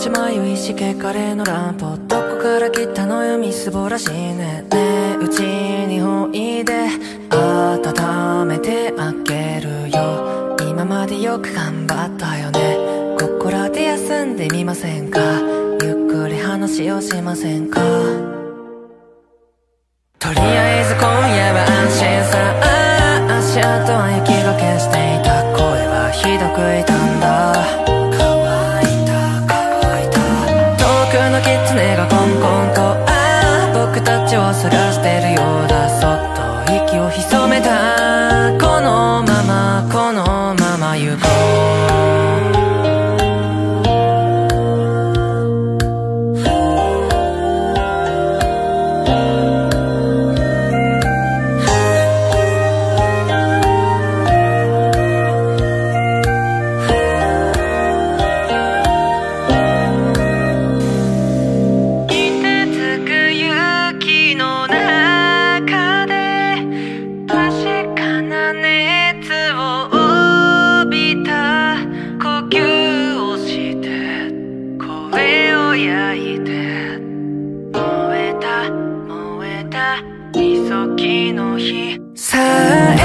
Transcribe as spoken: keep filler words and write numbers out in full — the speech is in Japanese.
ち迷いしけかれの乱歩、どこから来たのよみすぼらしいね。ねえうちにおいで温めてあげるよ。今までよく頑張ったよね。ここらで休んでみませんか。ゆっくり話をしませんか。とりあえず今夜は安心さ。足跡は雪がけしていた。声はひどく痛んだ。乾いた乾いた。遠くの狐がコンコンとああ僕たちを探してるようだ。そっと息を潜めた。このままこのまま行こう。さあ